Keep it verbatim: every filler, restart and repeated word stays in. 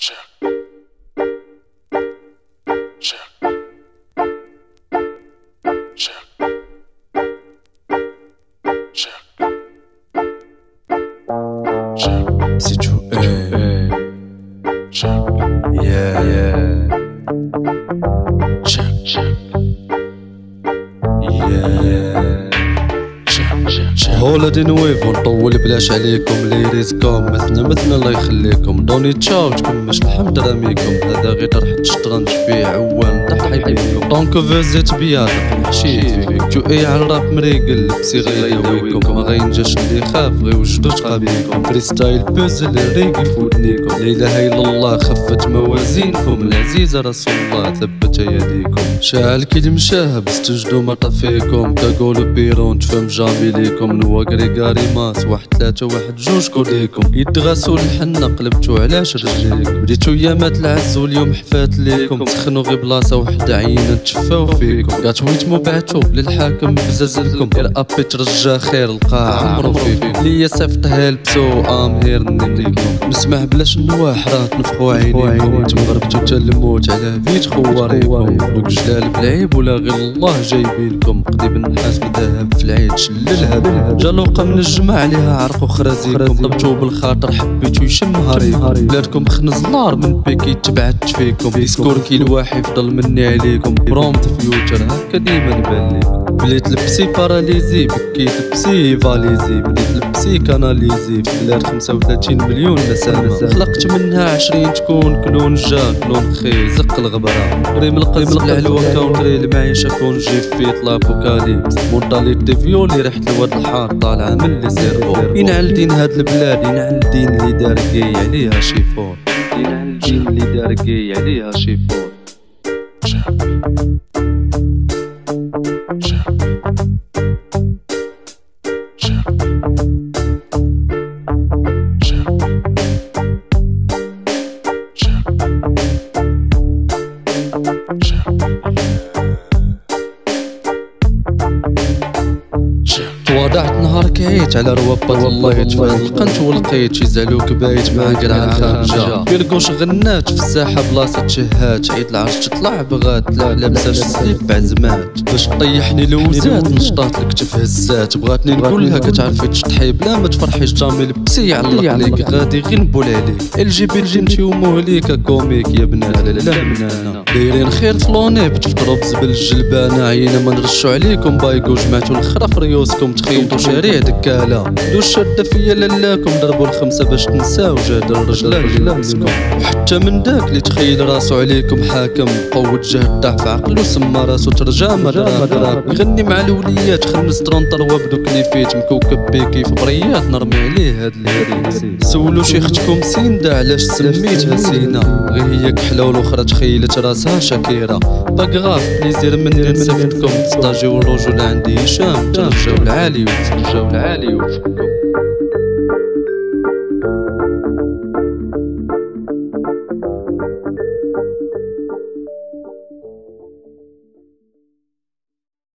Check. Check. Check. Check. Check. Si tu es, Check. yeah, yeah, Check. Check. yeah. Check. Check. Check. هولادي نويفو نطول بلاش عليكم لي ريسكم مثنى مثنى الله يخليكم دوني تشاو تكمش الحمد راميكم هذا غير طرح الشطرنج فيه عوان ضحي بيكم طونك فازيت بيا حشيت فيك جو اي على الراب مريقل بسي غيداويكم ما غينجاش اللي خاف غيوجدو تقابيكم فريستايل بوزل الريقي فودنيكم لا اله الا الله خفت موازينكم العزيز رسول الله ثبت يديكم شاعل كي المشاهب استجدوا ما طفيكم كقولوا بيرون تفهم جامي ليكم نوا كريكاري ماس واحد ثلاثة واحد جوج كوديكم يدغاسوا الحنة قلبتو علاش رجليكم بديتو يامات العز واليوم حفات ليكم تسخنوا غير بلاصة وحدة عينا تشفاو فيكم كاتويتمو بعتو للحاكم بزازلكم غير ابي ترجى خير القاع عمرو فيكم ليا صيفط هالبسو ام هير نيكم نسمع بلاش النواحرات نفخو عينيكم تمغربتو تا الموت على فيت خواريكم دوك جلال بالعيب ولا غير الله جايبينكم قضيب النحاس بالذهب في العيد شللها جالوقة من الجمع عليها عرق وخرازيكم طلبتو بالخاطر حبيتو يشم هاريكم بلادكم خنز نار من بيكي تبعت فيكم ديسكور كي الواحد يفضل مني عليكم برومت فيوتشر هكا ديما نبان ليكم بليت لبسي باراليزي بكيت لبسي فاليزي بليت لبسي كاناليزي في بلاد خمسة وثلاثين مليون نسامة خلقت منها عشرين تكون كلون جا كلون خي زق الغبرة ريم القلب العلوة كونتري المعيشة كون جي فيت لابوكاليبس مونتاليتي فيولي ريحة الواد الحار طالعة من لي سيرفو ينعل دين هاد البلاد ينعل دين اللي دار كي عليها شيفور ينعل دين اللي دار كي عليها شيفور Check. Check. Check. Check. Check. Check. تواضعت نهار كعيت على روابط والله تفاهم لقنت ولقيت يزعلوك بايت مع قرع الخامجة بيرقوش غنات في الساحة بلاصة شهات عيد العرش تطلع بغات لا لابساش السليب بعزمات باش طيحني لوزات نشطات الكتف هزات بغاتني نقولها كتعرفي تشطحي بلا ما تفرحيش جامي لبسي يعلق عليك غادي غير نبول عليك ال جي بي الجنتي ومهليكا كوميك يا بنات لا منانا دايرين خير فلوني بتفطروا بزبل الجلبانة عينا ما نرشو عليكم بايكو جمعتو الخرا في ريوسكم تخيطوا شارع دكالة دوش شادة فيا لالاكم ضربوا الخمسة باش تنساو جاد الرجال لابسكم وحتى من داك اللي تخيل راسو عليكم حاكم قوة جهد ضعف عقلو سما راسو ترجمة دراب يغني مع الوليات خمس ترونطر وابدو كليفيت مكوكب بيكي في بريات نرمي عليه هاد الهري سولو شيختكم سيندا علاش سميتها سينا غير هي كحلة والاخرى تخيلت راسها شاكيرة باكغاف بليزير مني نصيفطكم تستاجيو الرجل عندي هشام ترجاو العالي وترجاو العالي وفكم